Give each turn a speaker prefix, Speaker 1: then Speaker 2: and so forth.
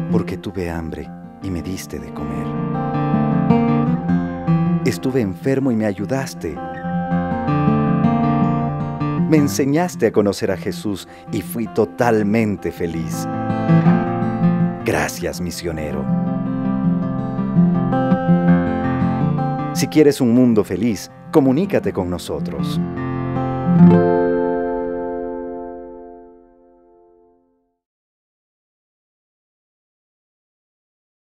Speaker 1: porque tuve hambre y me diste de comer. Estuve enfermo y me ayudaste. Me enseñaste a conocer a Jesús y fui totalmente feliz. Gracias, misionero. Si quieres un mundo feliz, comunícate con nosotros.